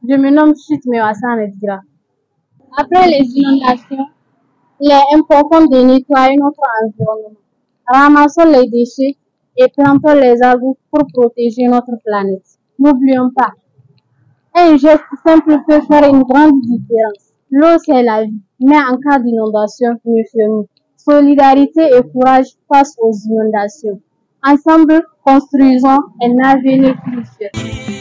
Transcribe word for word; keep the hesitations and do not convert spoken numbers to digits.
Je me nomme Chute Mewassa Medira. Après les inondations, il est important de nettoyer notre environnement. Ramassons les déchets et plantons les arbres pour protéger notre planète. N'oublions pas, un geste simple peut faire une grande différence. L'eau, c'est la vie, mais en cas d'inondation, méfions-nous. Solidarité et courage face aux inondations. Ensemble, construisons un avenir plus sûr.